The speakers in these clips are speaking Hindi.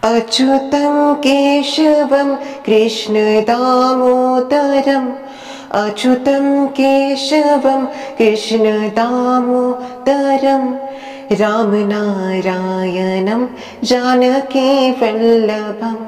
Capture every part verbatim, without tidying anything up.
अच्युतं केशवं कृष्ण दामोदरम् अच्युतं केशवं कृष्ण दामोदरम् रामनारायणं जानकी वल्लभम्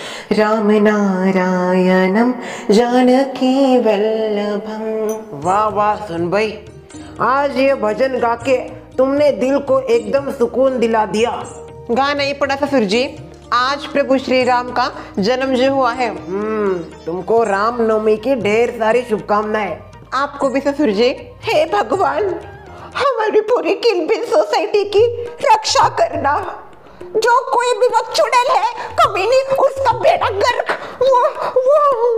रामनारायणं जानकी वल्लभम्। वाह वाह सुन भाई, आज ये भजन गा के तुमने दिल को एकदम सुकून दिला दिया। गा नहीं पड़ा ससुर जी, आज प्रभु श्री राम का जन्म जो हुआ है। हम्म तुमको राम नवमी की ढेर सारी शुभकामनाएं। आपको भी ससुर जी। हे भगवान, हमारी पूरी किलबिल सोसाइटी की रक्षा करना। जो कोई भी वक्त चुड़ैल है कभी नहीं, उसका बेटा गर्क वो वो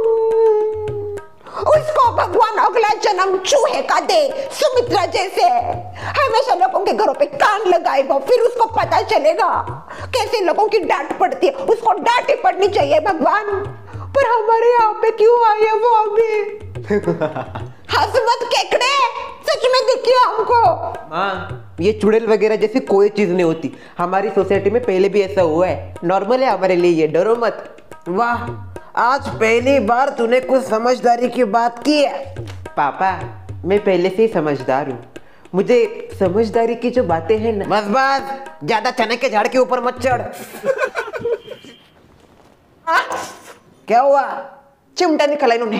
उसको भगवान अगला जन्म चूहे का दे, सुमित्रा जैसे। हमेशा लोगों के घरों पे कान लगाए वो, फिर उसको पता चलेगा कैसे लोगों की डांट पड़ती है। उसको डांट ही पड़नी चाहिए भगवान। पर हमारे यहाँ पे क्यों आई है वो अभी? हंस मत केकड़े, सच में दिखी हमको। हाँ, ये चुड़ैल वगैरह जैसी कोई चीज नहीं होती। हमारी सोसाइटी में पहले भी ऐसा हुआ है, नॉर्मल है हमारे लिए, ये डरो मत। वाह, आज पहली बार तूने कुछ समझदारी की बात की है। पापा, मैं पहले से ही समझदार हूँ। मुझे समझदारी की जो बातें हैं ना, बस बस, ज्यादा चने के झाड़ के ऊपर मत चढ़। क्या हुआ? चिमटा निकला इन्होंने।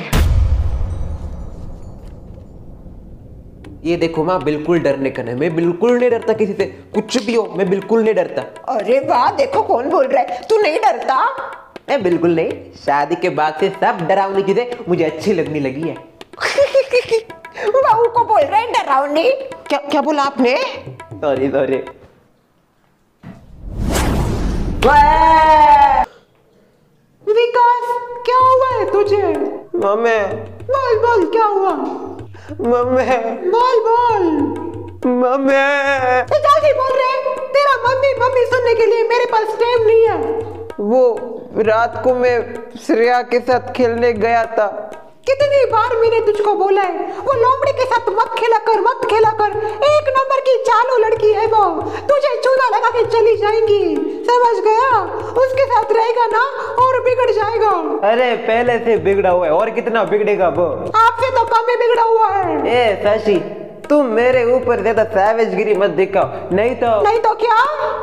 ये देखो माँ, बिल्कुल डरने का नहीं, मैं बिल्कुल नहीं डरता किसी से, कुछ भी हो मैं बिल्कुल नहीं डरता। अरे वाह, देखो कौन बोल रहा है, तू नहीं डरता? मैं बिल्कुल नहीं, शादी के बाद से सब डरावनी चीजें मुझे अच्छी लगने लगी है। बहू को बोल रहे हैं डरावनी? क्या क्या बोला आपने? Sorry sorry. विकास, क्या हुआ है तुझे? मम्मी, बोल बोल, क्या हुआ? मम्मी, बोल बोल। मम्मी, जल्दी बोल रहे, तेरा मम्मी मम्मी सुनने के लिए मेरे पास टाइम नहीं है। वो रात को मैं श्रेया के साथ खेलने गया था। कितनी बार मैंने तुझको बोला है, वो लोमड़ी के साथ मत खेला कर, मत खेला कर। एक नंबर की चालू लड़की है वो, तुझे चूना लगा के चली जाएंगी, समझ गया? उसके साथ रहेगा ना और बिगड़ जाएगा। अरे पहले से बिगड़ा हुआ है, और कितना बिगड़ेगा वो? आपसे तो कम ही बिगड़ा हुआ है। ए शशि, तुम मेरे ऊपर ज्यादा सैवेजगिरी मत दिखाओ, नहीं तो नहीं तो क्या?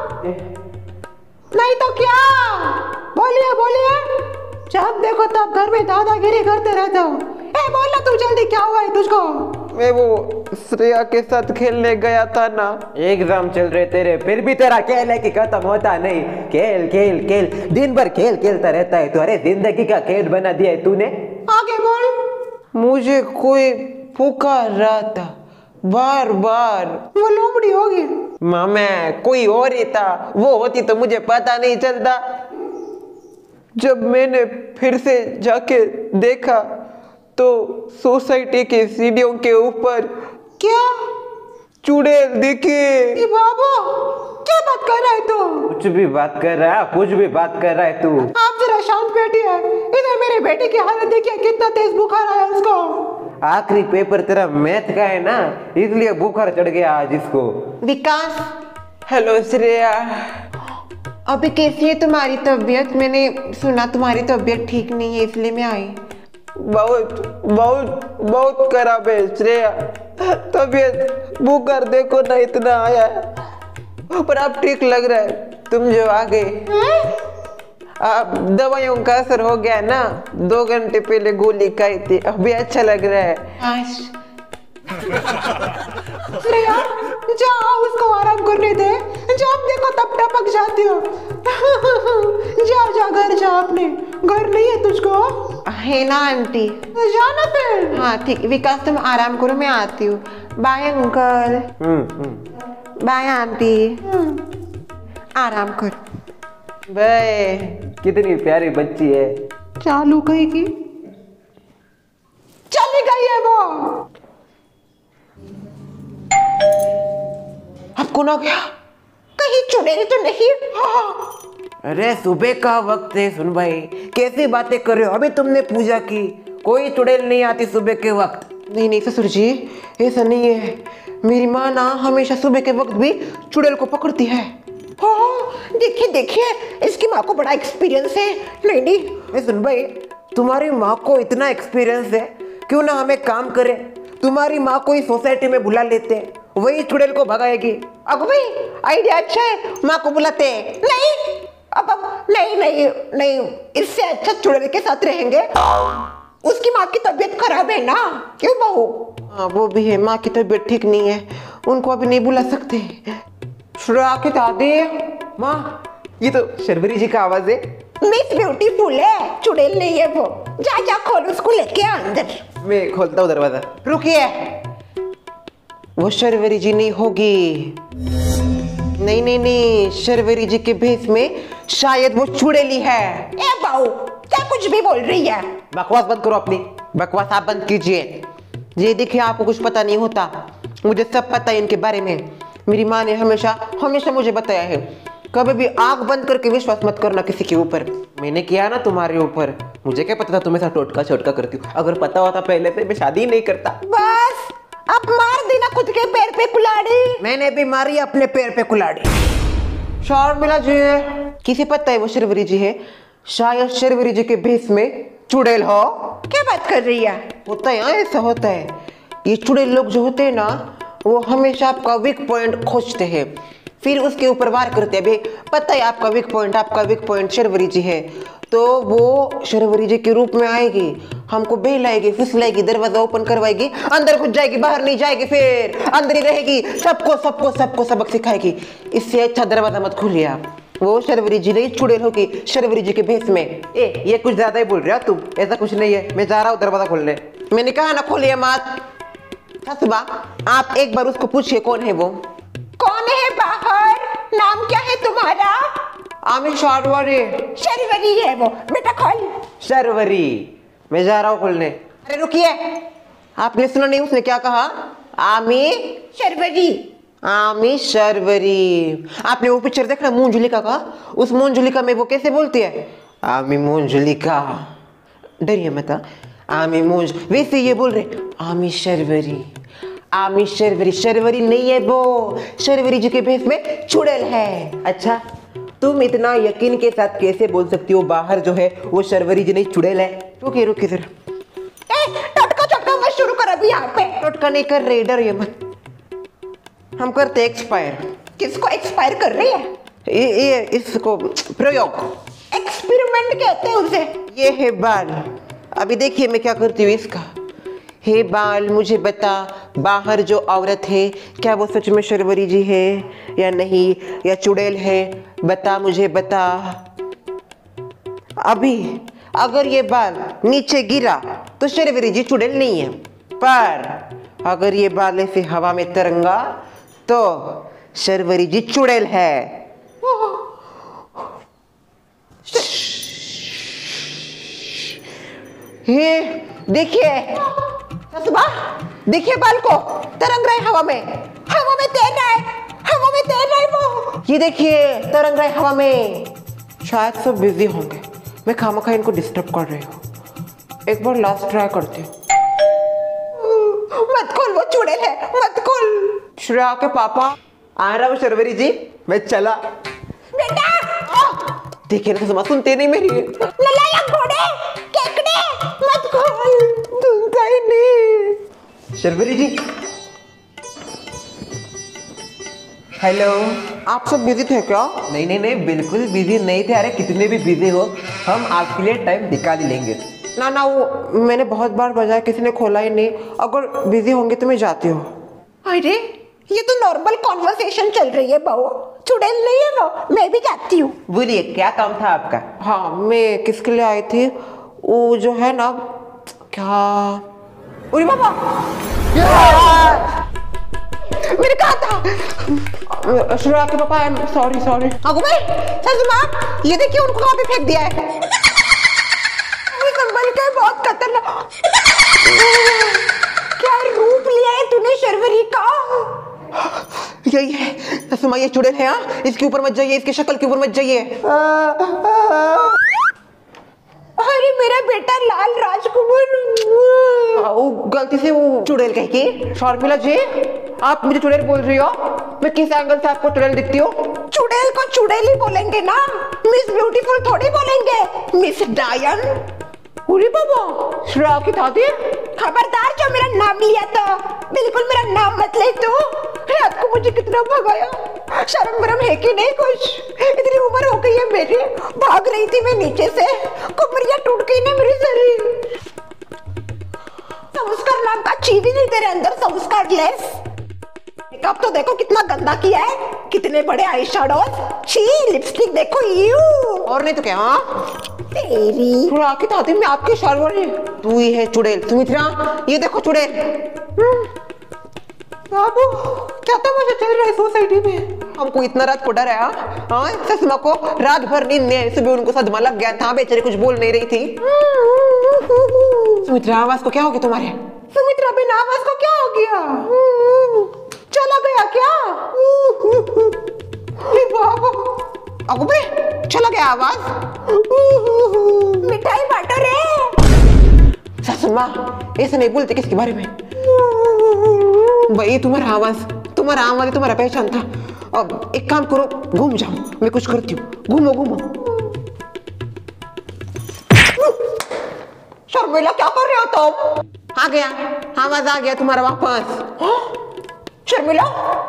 नहीं तो क्या? बोलिए बोलिए, जब देखो तब घर में दादागिरी करते रहते हो। ए बोलना तू जल्दी, क्या हुआ है तुझको? मैं वो श्रेया के साथ खेलने गया था ना। एग्जाम चल रहे तेरे, फिर भी तेरा खेल है कि खत्म होता नहीं। खेल खेल खेल, दिन भर खेल खेलता रहता है तू। अरे जिंदगी का खेल बना दिया है तूने। आगे बोल। मुझे कोई पुकार रहा था बार बार। वो लोमड़ी होगी। मामा, कोई और ही था, वो होती तो मुझे पता नहीं चलता। जब मैंने फिर से जाके देखा तो सोसाइटी के सीढ़ियों के ऊपर क्या चुड़ैल दिखे। बाबा, क्या बात कर रहा है तू? कुछ भी बात कर रहा है, कुछ भी बात कर रहा है तू। आप जरा शांत बैठिए। इधर मेरे बेटे की हालत देखिए, कितना तेज बुखार आया उसको। आखिरी पेपर तेरा मैथ का है ना, इसलिए बुखार चढ़ गया आज इसको। विकास, हेलो श्रेया, अभी कैसी है तुम्हारी तबीयत? मैंने सुना तुम्हारी तबीयत ठीक नहीं है, इसलिए मैं आई। बहुत बहुत बहुत खराब है श्रेया तबीयत। बुखार देखो ना इतना आया है, पर अब ठीक लग रहा है। तुम जो आ गए, अब दवाइयों का असर हो गया ना। दो घंटे पहले गोली खाई थी, अभी अच्छा लग रहा है। श्रेया, जाओ उसको आराम करने दे। जब देखो तब टपक जाती हो। जा जा घर जा, अपने घर नहीं है तुझको? है ना आंटी? जाना फिर। हाँ ठीक, विकास तुम आराम करो, मैं आती हूँ। Bye uncle. Bye aunty. आराम कर। बाय। कितनी प्यारी बच्ची है। चालू कही की चली गई है वो। अब कौन आ गया? कहीं चुड़ैल तो नहीं? हाँ। अरे सुबह का वक्त है सुन भाई, कैसी बातें कर रहे हो? अभी तुमने पूजा की, कोई चुड़ैल नहीं आती सुबह के वक्त। नहीं नहीं ससुर जी, ऐसा नहीं है। मेरी माँ ना हमेशा सुबह के वक्त भी चुड़ैल को पकड़ती है। हाँ देखिए देखिए, इसकी माँ को बड़ा एक्सपीरियंस है। नहीं नहीं मैं सुन भाई, तुम्हारी माँ को इतना एक्सपीरियंस है, क्यों ना हम एक काम करें, तुम्हारी माँ को इस सोसाइटी में बुला लेते हैं, वही चुड़ैल को भगाएगी। अब भाई आइडिया अच्छा है, माँ को बुलाते हैं। नहीं अब अब नहीं नहीं नहीं, इससे अच्छा चुड़ैल के साथ रहेंगे। उसकी माँ की तबीयत खराब है ना, क्यों बहू? हाँ वो भी है, माँ की तबीयत ठीक नहीं है, उनको अभी नहीं बुला सकते। श्रेया की दादी, माँ ये तो शर्वरी जी का आवाज है। मिस ब्यूटीफुल है, चुड़ैल नहीं है वो। जा जा खोल उसको, लेके आ अंदर। मैं खोलता हूँ दरवाजा। रुकिए, वो शर्वरी जी नहीं होगी। नहीं नहीं नहीं, शर्वरी जी के भेष में शायद वो चुड़ैली है। ए बाऊ, क्या कुछ भी बोल रही है? बकवास बंद करो अपनी, बकवास आप बंद कीजिए। ये देखिए, आपको कुछ पता नहीं होता, मुझे सब पता है इनके बारे में। मेरी माँ ने हमेशा हमेशा मुझे बताया है, कभी भी आंख बंद करके विश्वास मत करना किसी के ऊपर। मैंने किया ना तुम्हारे ऊपर, मुझे क्या पता था तुम ऐसा टोटका छोटका करती हो। अगर पता होता पहले से मैं शादी नहीं करता। बस अब मार देना खुद के पैर पे कुल्हाड़ी। मैंने भी मारी अपने पैर पे कुल्हाड़ी। शर्मिला जी, किसी पता है वो शर्वरी जी है, शायद शर्वरी जी के भेष में चुड़ैल हो। क्या बात कर रही है? होता है, ऐसा होता है। ये चुड़ैल लोग जो होते हैं ना, वो हमेशा आपका वीक पॉइंट खोजते हैं, फिर उसके ऊपर वार करते हैं। अभी पता है आपका वीक पॉइंट, आपका वीक पॉइंट शर्वरी जी है, तो वो शर्वरी जी के रूप में आएगी, हमको बहलाएगी, फुसलाएगी, दरवाजा ओपन करवाएगी, अंदर घुस जाएगी, बाहर नहीं जाएगी, फिर अंदर ही रहेगी, सबको सबको सबको सबक सिखाएगी। इससे अच्छा दरवाजा मत खोलिए आप। वो शर्वरी जी नहीं, चुड़ैल होगी शर्वरी जी के भेष में। ए ये कुछ ज्यादा ही बोल रहे हो तुम, ऐसा कुछ नहीं है। मैं जा रहा हूँ दरवाजा खोलने। मैंने कहा ना खोलिए मत। हसबा, आप एक बार उसको पूछिए कौन है वो। कौन है बाहर? नाम क्या है तुम्हारा? आमिर शर्वरी। शर्वरी है वो, बेटा खोल। शर्वरी, मैं जा रहा हूँ खोलने। अरे रुकिए, आपने सुना नहीं उसने क्या कहा? आमी शर्वरी। आमी शर्वरी। आपने वो पिक्चर देखा मोंजुलिका का? उस मोंजुलिका में वो कैसे बोलती है? आमी मोंजुलिका। डरिए मत, आमी मोंज, वैसे ये बोल रहे आमी शर्वरी, आमी शर्वरी। शर्वरी नहीं है वो, शर्वरी जी के भेष में चुड़ैल है। अच्छा, तुम इतना यकीन के साथ कैसे बोल सकती हो बाहर जो है वो शर्वरी जी नहीं चुड़ैल है? रुकिए रुकिए जरा, टोटका चटका मत शुरू कर अभी यहाँ पे। टोटका नहीं कर रहे, डरिए मत, हम करते एक्सपायर। किसको एक्सपायर कर रही है? ये, ये इसको प्रयोग, एक्सपेरिमेंट कहते हैं उसे। ये है बाल, अभी देखिए मैं क्या करती हूँ इसका। हे बाल, मुझे बता, बाहर जो औरत है क्या वो सच में शर्वरी जी है या नहीं, या चुड़ैल है? बता मुझे, बता। अभी अगर ये बाल नीचे गिरा तो शर्वरी जी चुड़ैल नहीं है, पर अगर ये बाल ऐसे हवा में तरंगा तो शर्वरी जी चुड़ैल है। ये देखिए हसबा, देखिए बाल को तरंग रहे हवा में, हवा में तैर रहा है, हवा में तैर रहा है वो। ये देखिए तरंग रहे हवा में। शायद सब बिजी होंगे, मैं खामखा इनको डिस्टर्ब कर रही हूँ। एक बार लास्ट ट्राई करती हूँ। मत खोल, वो चुड़ैल है, मत खोल। श्रेया के पापा, आ रहा हूँ शर्वरी जी, मैं चला। बेटा देखिए ना सुमा, सुनते नहीं मेरी। नलायक घोड़े, केकड़े, मत खोल, सुनता ही नहीं। शर्वरी जी, हेलो। आप सब बिजी थे क्या? नहीं नहीं नहीं, बिल्कुल बिजी नहीं थे। अरे कितने भी बिजी हो, हम आपके लिए टाइम निकाल ही लेंगे। ना ना, वो मैंने बहुत बार बजाया, किसी ने खोला ही नहीं। अगर बिजी होंगे तो मैं जाती हूँ। अरे ये तो नॉर्मल कॉन्वर्सेशन चल रही है बहू, चुड़ैल नहीं है वो, मैं भी जाती हूँ। बोलिए क्या काम था आपका? हाँ, मैं किसके लिए आई थी, वो जो है ना, क्या, अरे बाबा, मैंने कहा था। श्रेया के पापा, सॉरी सॉरी। अगो भाई, सच माँ, ये देखिए उनको कहाँ पे फेंक दिया है। संभल के, बहुत खतरनाक। क्या रूप लिया है तूने शर्वरी का। यही है सुमा, ये चुड़ैल है। हाँ, इसके ऊपर मत जाइए, इसकी शक्ल के ऊपर मत जाइए। अरे मेरा बेटा लाल राजकुमार। वो गलती से वो चुड़ैल कह के। शर्मिला जी, आप मुझे चुड़ैल बोल रही हो? मैं किस एंगल से आपको चुड़ैल दिखती हूँ? चुड़ैल को को चुड़ैली बोलेंगे ना, मिस ब्यूटीफुल थोड़ी बोलेंगे, मिस डायन। अरे बाबा, श्रेया की दादी, खबरदार जो मेरा नाम लिया तो बिल्कुल मेरा नाम मत ले तू। रात को मुझे कितना भगाया, शर्म वरम है कि नहीं कुछ? इतनी उम्र हो गई है मेरी, भाग रही थी मैं नीचे से, कमरिया टूट गई ना मेरी शरीर। संस्कार नाम का चीज ही नहीं तेरे अंदर, संस्कार लेस। मेकअप तो देखो कितना गंदा किया है, कितने बड़े आई शैडोज, छी लिपस्टिक देखो, यू। और नहीं तो क्या? तेरी थोड़ा की दादी में आपकी शर्वर है। तू ही है चुड़ैल सुमित्रा, ये देखो चुड़ैल। बाबू क्या तमाशा चल रहा है सोसाइटी में? हमको इतना रात को डर है। हाँ, ससमा को रात भर नींद नहीं आई, सुबह उनको सदमा लग गया था, बेचारे कुछ बोल नहीं रही थी। सुमित्रा आवाज को क्या हो गया तुम्हारे? सुमित्रा बिना आवाज को क्या हो गया? चला गया क्या? बाबू अगो बे, चला गया आवाज। मिठाई बांटो रे। ससमा ऐसे नहीं बोलते किसके बारे में? भाई तुम्हारा आवाज, तुम्हारा आवाज तुम्हारा पहचान था। अब एक काम करो, घूम जाओ, मैं कुछ करती हूँ, घूमो घूमो। शर्मिला क्या कर रहे हो तुम? आ गया आवाज, आ गया तुम्हारा वापस। शर्मिला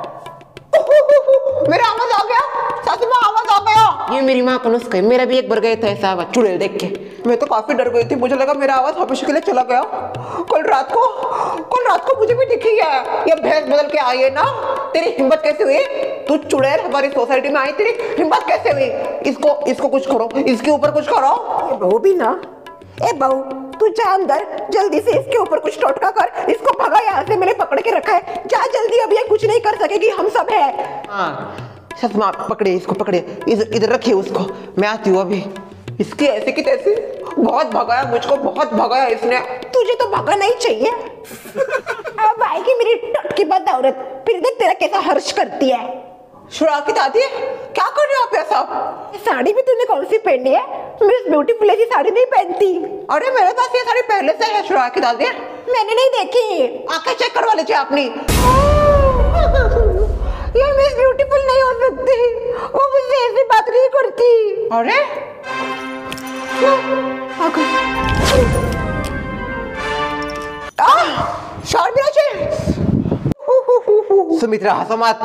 मेरा आवाज आ गया, सच में आवाज आ गया। ये मेरी माँ का नुस्खा है, मेरा भी एक बार गया था ऐसा आवाज चुड़ैल देख के। मैं तो काफी डर गई थी, मुझे लगा मेरा आवाज हमेशा के लिए चला गया। कल रात को कल रात को मुझे भी दिखी है, ये भैंस बदल के आई है ना। तेरी हिम्मत कैसे हुई? तू चुड़ैल हमारी सोसाइटी में आई, तेरी हिम्मत कैसे हुई? इसको इसको कुछ करो, इसके ऊपर कुछ करो। ये बहू भी ना, ए बहू तू जा अंदर, जल्दी से इसके ऊपर कुछ टोटका कर, इसको भगा यहाँ से, मैंने पकड़ के रखा है। जा जल्दी, अब ये कुछ नहीं कर सकेगी, हम सब है। हाँ ससमा पकड़े इसको, पकड़े इधर रखिए उसको, मैं आती हूँ अभी। इसके ऐसे की तैसे बहुत भगाया मुझको, बहुत भगाया इसने। तुझे तो भगाना ही चाहिए। अब आएगी मेरी टटकी बद औरत, फिर देख तेरा कैसा हर्ष करती है। श्रेया की दादी क्या कर रहे हो आप ऐसा? साड़ी भी तूने कौन सी पहनी है? मिस ब्यूटीफुल ऐसी साड़ी नहीं पहनती। अरे मेरे पास ये साड़ी पहले से है श्रेया की दादी, मैंने नहीं देखी, आके चेक करवा लीजिए आपने। ये मिस ब्यूटीफुल नहीं हो सकती, वो मुझसे ऐसी बात नहीं करती। अरे सुमित्रा हंसो मत,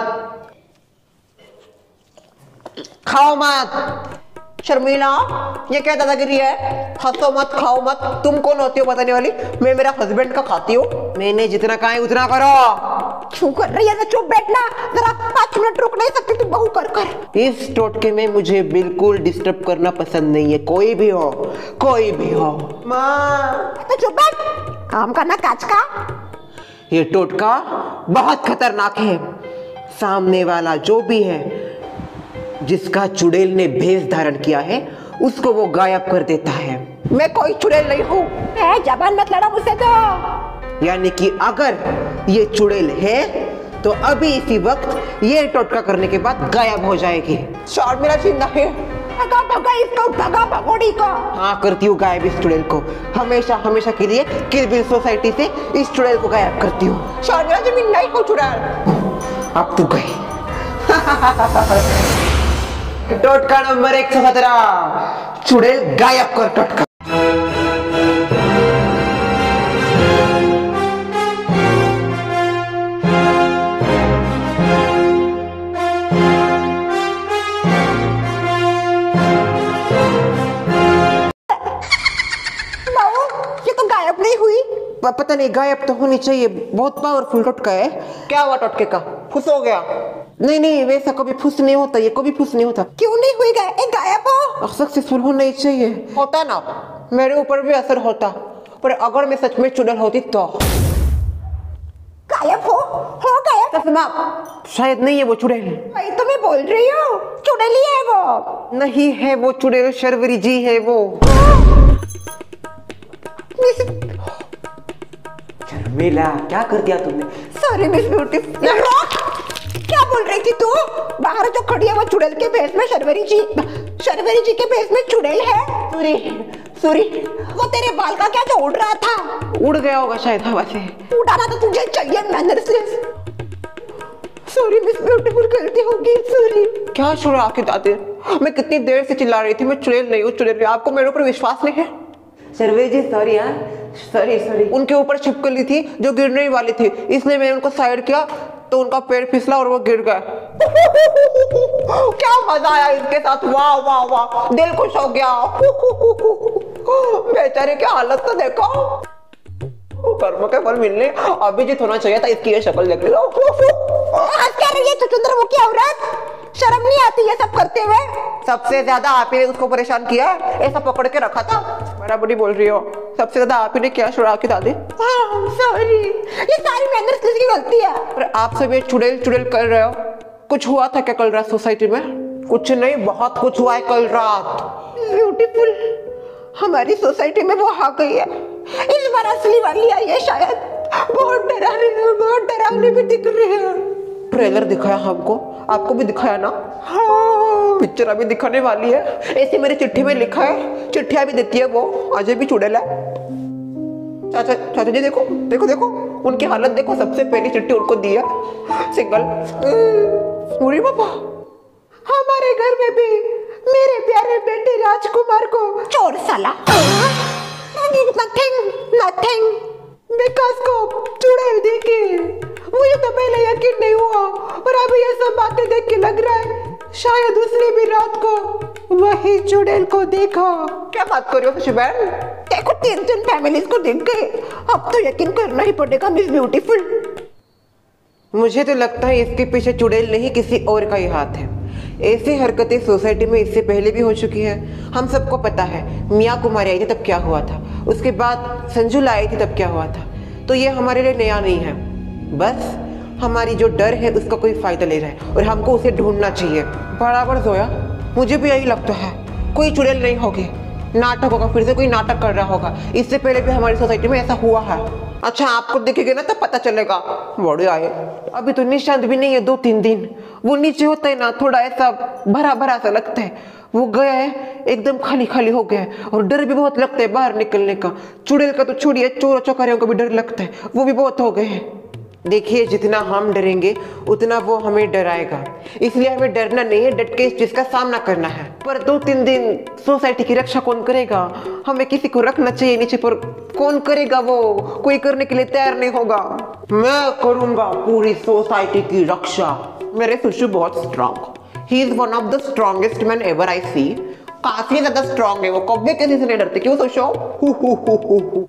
खाओ मत। शर्मिला ये क्या दादागिरी है? हंसो मत, खाओ मत। तुम कौन होती हो बताने वाली? मैं मेरा हस्बैंड का खाती हूँ। मैंने जितना कहा है उतना करो। क्यों कर रही है? ना चुप बैठना, जरा पाँच मिनट रुक नहीं सकती तू बहू कर कर। इस टोटके में मुझे बिल्कुल डिस्टर्ब करना पसंद नहीं है, कोई भी हो, कोई भी हो। माँ तो चुप बैठ, काम करना काज का। ये टोटका बहुत खतरनाक है। सामने वाला जो भी है, जिसका चुड़ैल ने भेष धारण किया है, उसको वो गायब कर देता है। मैं कोई चुड़ैल नहीं हूँ, जबान मत लड़ा मुझसे तो। यानी कि अगर ये चुड़ैल है तो अभी इसी वक्त ये टोटका करने के बाद गायब हो जाएगी। शर्मिला जिंदा है, भगा भगा इसको, भगा भगोड़ी को। हाँ करती हूँ गायब इस चुड़ैल को, हमेशा हमेशा के लिए किल बिल सोसाइटी से इस चुड़ैल को गायब करती हूँ। शर्मिला जी मैं नहीं हूँ चुड़ैल। अब तू गई। टोटका नंबर एक सौ सत्रह, चुड़ैल गायब कर टोटका। ये तो गायब नहीं हुई। पता नहीं, गायब तो होनी चाहिए, बहुत पावरफुल टोटका है। क्या हुआ टोटके का? फुस हो गया? नहीं नहीं, वैसा कभी फुस नहीं होता, ये कभी फुस नहीं होता। क्यों नहीं हुई? गाय गायब हो, सक्सेसफुल होना ही चाहिए। होता ना, मेरे ऊपर भी असर होता, पर अगर मैं सच में चुड़ैल होती तो। गायब हो हो गायब। ससमा शायद नहीं है वो चुड़ैल। वही तो मैं बोल रही हूँ, चुड़ैल ही है वो। नहीं है वो चुड़ैल, शर्वरी जी है वो। शर्मिला क्या कर दिया तुमने? Sorry miss beautiful. क्या बोल रही थी तू? बाहर जो खड़ी है वो चुड़ैल के भेष में शर्वरी जी, शर्वरी जी के भेष में चुड़ैल है। सूरी सूरी वो तेरे बाल का क्या जो उड़ रहा था? उड़ गया होगा शायद हवा से। उड़ाना तो तुझे चाहिए मैनर्स। सॉरी मिस ब्यूटीफुल, गलती होगी, सॉरी। क्या शुरू आके दादी, मैं कितनी देर से चिल्ला रही थी मैं चुड़ैल नहीं हूँ, चुड़ैल। आपको मेरे ऊपर विश्वास नहीं है? शर्वीर जी सॉरी यार, सॉरी सॉरी। उनके ऊपर छिपकली थी जो गिरने वाली थी, इसलिए मैंने उनको साइड किया तो उनका पैर फिसला और वो गिर गए। क्या मजा आया इसके साथ, वाह वाह वाह, दिल खुश हो गया। बेचारे की हालत तो देखो, कर्म के फल मिलने अभिजीत होना चाहिए था, इसकी ये शक्ल देख लो। क्या रही है चुचुंदरमुखी औरत, शर्म नहीं आती ये सब करते हुए? सबसे ज्यादा आप ही ने उसको परेशान किया, ऐसा पकड़ के रखा था। बराबरी बोल रही हो, सबसे ज्यादा आप ही ने क्या शुरा की दादी। सॉरी, ये सारी मैनर्स किसकी गलती है? पर आप सब ये चुड़ैल चुड़ैल कर रहे हो, कुछ हुआ था क्या कल रात सोसाइटी में? कुछ नहीं, बहुत कुछ हुआ है कल रात। ब्यूटीफुल, हमारी सोसाइटी में वो आ गई है, इस बार असली वाली आई है शायद। बहुत डरावनी है, बहुत डरावनी भी दिख रही है। ट्रेलर दिखाया हमको, आपको भी दिखाया ना? हाँ। पिक्चर अभी दिखाने वाली है, ऐसे मेरी चिट्ठी में लिखा है, चिट्ठियां भी देती है वो, अजय भी चुड़ैल है। चाचा चाचा जी देखो देखो देखो उनकी हालत देखो, सबसे पहली चिट्ठी उनको दी है, सिंगल। पूरी बाबा, हमारे घर में भी मेरे प्यारे बेटे राजकुमार को चोर साला। नथिंग नथिंग, विकास को चुड़ैल देखे मुझे तो पहले यकीन नहीं हुआ, और अभी ये सब बातें देख के लग रहा है शायद उसने भी रात को वही चुड़ैल को देखा। क्या बात कर रही हो शुभैन? देखो तीन तीन फैमिलीज को देख गए, अब तो यकीन करना ही पड़ेगा मिस ब्यूटीफुल। मुझे तो लगता है इसके पीछे चुड़ैल नहीं किसी और का ही हाथ है। ऐसी हरकतें सोसाइटी में इससे पहले भी हो चुकी हैं, हम सबको पता है। मियाँ कुमारी आई थी तब क्या हुआ था, उसके बाद संजुला आई थी तब क्या हुआ था, तो ये हमारे लिए नया नहीं है। बस हमारी जो डर है उसका कोई फायदा ले रहा है और हमको उसे ढूंढना चाहिए। बराबर जोया, मुझे भी यही लगता है, कोई चुड़ैल नहीं होगी, नाटक होगा, फिर से कोई नाटक कर रहा होगा। इससे पहले भी हमारी सोसाइटी में ऐसा हुआ है। अच्छा आपको देखेंगे ना तब पता चलेगा। बड़े आए, अभी तो निशांत भी नहीं है दो तीन दिन, वो नीचे होता है ना थोड़ा ऐसा भरा भरा सा लगता है, वो गया है एकदम खाली खाली हो गया है, और डर भी बहुत लगता है बाहर निकलने का। चुड़ैल का तो छोड़िए, चोर चौकारियों को भी डर लगता है, वो भी बहुत हो गए हैं। देखिए जितना हम डरेंगे उतना वो हमें डराएगा, इसलिए हमें डरना नहीं है, डट के इस चीज का सामना करना है। पर दो तीन दिन सोसाइटी की रक्षा कौन करेगा? हमें किसी को रखना चाहिए नीचे, पर कौन करेगा? वो कोई करने के लिए तैयार नहीं होगा। मैं करूंगा पूरी सोसाइटी की रक्षा। मेरे सुशु बहुत strong, he is one of the strongest man ever I see. काफी ज्यादा स्ट्रॉन्ग है वो, कभी किसी से नहीं डरते। क्यों सुशु?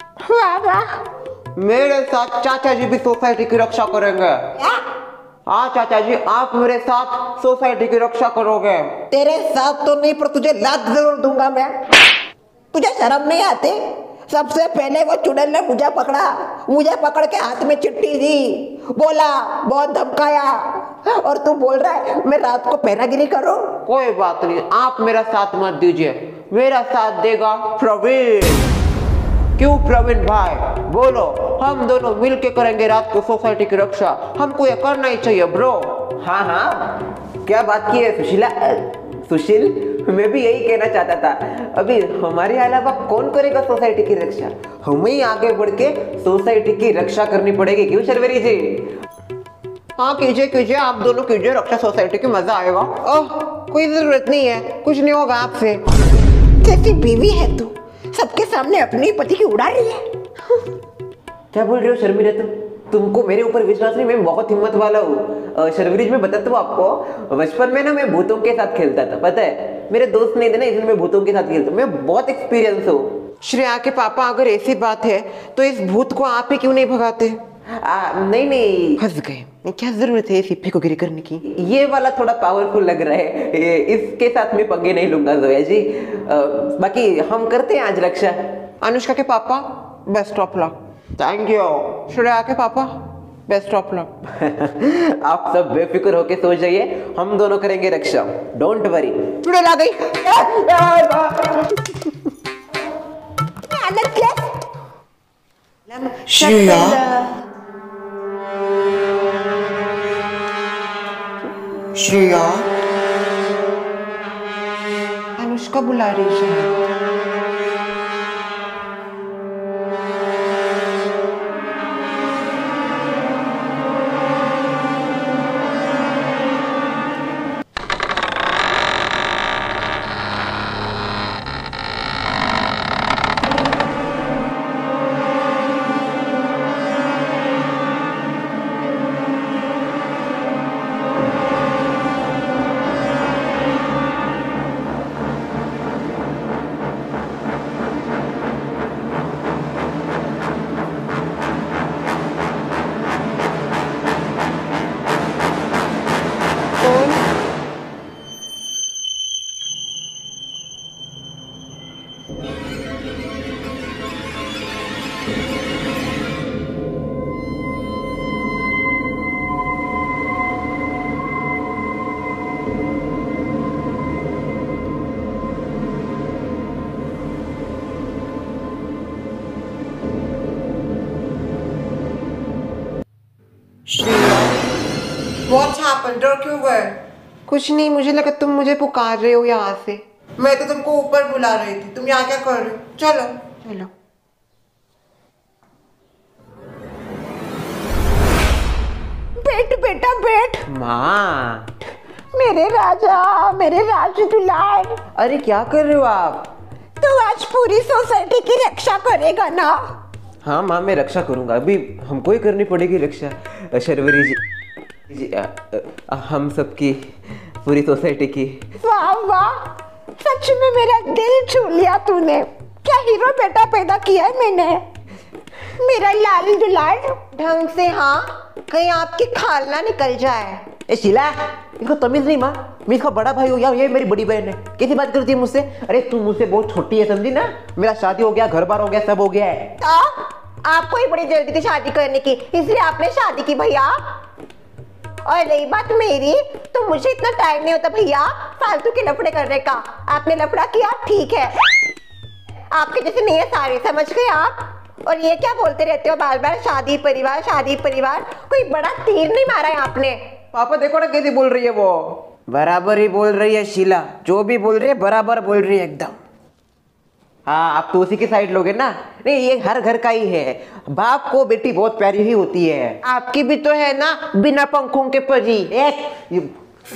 मेरे साथ चाचा जी भी सोसाइटी की रक्षा करेंगे। हाँ चाचा जी, आप मेरे साथ सोसाइटी की रक्षा करोगे। तेरे साथ तो नहीं, पर तुझे लात जरूर दूंगा मैं। तुझे शर्म नहीं आती? सबसे पहले वो चुड़ैल ने मुझे पकड़ा, मुझे पकड़ के हाथ में चिट्ठी दी, बोला, बहुत धमकाया, और तू बोल रहा है मैं रात को पैरागिरी करूं? कोई बात नहीं, आप मेरा साथ मत दीजिए, मेरा साथ देगा प्रवीण। क्यों प्रवीण भाई, बोलो, हम दोनों मिलके करेंगे रात को सोसाइटी की रक्षा, हमको ये करना ही चाहिए ब्रो। हाँ हाँ, क्या बात की है सुशीला? सुशील, मैं भी यही कहना चाहता था, अभी हमारे अलावा कौन करेगा सोसाइटी की रक्षा? हमें ही आगे बढ़ के सोसाइटी की रक्षा करनी पड़ेगी। क्यों शर्वरी जी? हाँ कीजिए कीजिए, आप दोनों कीजिए रक्षा सोसाइटी की, मजा आएगा। ओह कोई जरूरत नहीं है, कुछ नहीं होगा आपसे। कैसी बीवी है तू, सबके सामने अपने पति की उड़ा रही है। क्या बोल रही हो शर्मिला तुम? तुमको मेरे ऊपर विश्वास नहीं? मैं बहुत हिम्मत वाला हूँ शर्वरीज। मैं बताता हूँ आपको, बचपन में ना मैं भूतों के साथ खेलता था, पता है? मेरे दोस्त नहीं थे ना, इसलिए मैं भूतों के साथ खेलता हूँ, मैं बहुत एक्सपीरियंस हूँ। श्रेया के पापा, अगर ऐसी बात है तो इस भूत को आप ही क्यों नहीं भगाते? आ, नहीं नहीं, फंस गए। क्या जरूरत है ऐसी फेंकोगिरी करने की? ये वाला थोड़ा पावरफुल लग रहा है, इसके साथ मैं पंगे नहीं लूंगा जोया जी। आ, बाकी हम करते हैं आज रक्षा। अनुष्का के पापा, best of luck. Thank you. Shreya के पापा, बेस्ट ऑफ लक। आप सब बेफिक्र होके सो जाइए, हम दोनों करेंगे रक्षा, डोंट वरी। चुड़ैल आ गई। श्रेया, श्रेया, अनुष्का बुला रही है। What's happened? डर क्यों गए? कुछ नहीं, मुझे लगा तुम मुझे पुकार रहे हो यहाँ से। मैं तो तुमको ऊपर बुला रही थी, तुम यहाँ क्या कर रहे हो? चलो चलो। बैठ बेटा बैठ। माँ। मेरे राजा, मेरे राज दुलार। अरे क्या कर रहे हो आप? तू आज पूरी सोसाइटी की रक्षा करेगा ना? हाँ माँ, मैं रक्षा करूंगा। अभी हमको ही करनी पड़ेगी रक्षा। शर्वरी जी, जी आ, आ, हम सबकी, पूरी सोसाइटी की। वाह वाह, सच में मेरा दिल छू लिया तूने। क्या हीरो बेटा पैदा किया है मैंने, मेरा लाल दुलार। ढंग से हाँ, कहीं आपकी खाल ना निकल जाए। ए शीला, इनको तमीज नहीं माँ, मैं इसका बड़ा भाई हूँ या ये मेरी बड़ी बहन है, कैसी बात करती है मुझसे? अरे तू मुझसे बहुत छोटी है, समझी ना? मेरा शादी हो गया, घर बार हो गया, सब हो गया है। तो आपको ही बड़ी जल्दी थी शादी करने की, इसलिए आपने शादी की भैया। और रही बात मेरी, तो मुझे इतना टाइम नहीं होता भैया फालतू के लफड़े करने का। आपने लफड़ा किया ठीक है, आपके जैसे नहीं है सारे, समझ गए आप? और ये क्या बोलते रहते हो बार बार, शादी परिवार शादी परिवार? कोई बड़ा तीर नहीं मारा है आपने। पापा देखो ना कैसी बोल रही है वो। बराबर ही बोल रही है शीला, जो भी बोल रही है बराबर बोल रही है एकदम। हाँ, आप तो उसी की साइड लोगे ना? नहीं, ये हर घर का ही है, बाप को बेटी बहुत प्यारी ही होती है। आपकी भी तो है ना, बिना पंखों के परी। एक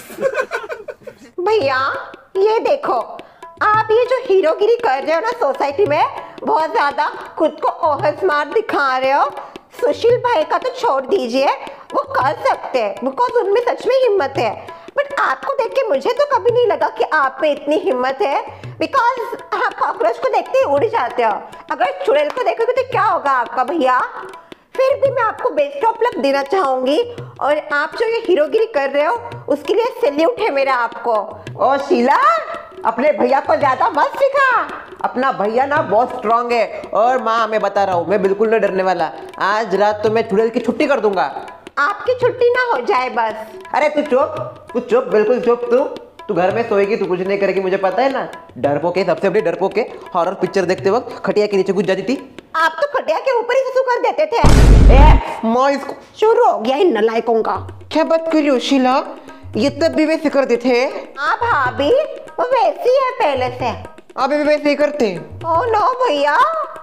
भैया ये देखो, आप ये जो हीरोगिरी कर रहे हो ना सोसाइटी में, बहुत ज्यादा खुद को ओहस मार दिखा रहे हो। सुशील भाई का तो छोड़ दीजिए, वो कर सकते हैं बिकॉज उनमें सच में हिम्मत है। बट आपको देख के मुझे तो कभी नहीं लगा कि आप में इतनी हिम्मत है, बिकॉज आप कॉकरोच को देखते ही उड़ जाते हो। अगर चुड़ैल को देखोगे तो क्या होगा आपका भैया? फिर भी मैं आपको बेस्ट ऑफ लक देना चाहूंगी, और आप जो ये हीरोगिरी कर रहे हो उसके लिए सैल्यूट है मेरा आपको। ओ शीला, अपने भैया को ज्यादा मत सिखा, अपना भैया ना बहुत स्ट्रांग है। और माँ, मैं बता रहा हूँ, मैं बिल्कुल नहीं डरने वाला। आज रात तो मैं चुड़ैल की छुट्टी कर दूंगा। आपकी छुट्टी ना हो जाए बस। अरे तू चुप, तू चुप, बिल्कुल चुप। तू तू घर में सोएगी, तू कुछ नहीं करेगी, मुझे पता है ना। डरपोक है, सबसे बड़ी डरपोक है। हॉरर पिक्चर देखते वक्त खटिया के नीचे घुस जाती थी। आप तो खटिया के ऊपर ही सुसु कर देते थे। ए, माँ इसको शुरू हो गया इन नलायकों का। क्या बात कर रही हो शीला? ये तब भी वैसे करते थे? हाँ भाभी, वो वैसी है पहले से। अभी भी वैसे ही करते? ओ नो भैया।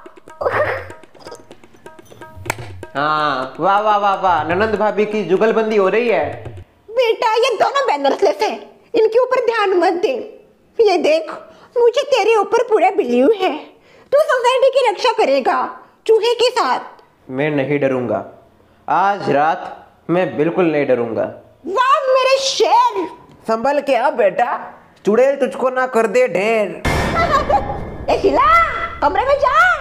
हाँ, वाह वाह वाह वाह, ननंद भाभी की जुगलबंदी हो रही है। बेटा ये दोनों बैनर्स हैं, इनके ऊपर ध्यान मत दे। ये देख, मुझे तेरे ऊपर पूरा बिलीव है, तू सोसाइटी की रक्षा करेगा चूहे के साथ। मैं नहीं डरूंगा, आज रात मैं बिल्कुल नहीं डरूंगा। वाह मेरे शेर। संभल के आ बेटा, चुड़ैल तुझको ना कर दे ढेर। ए शीला, कमरे में जा।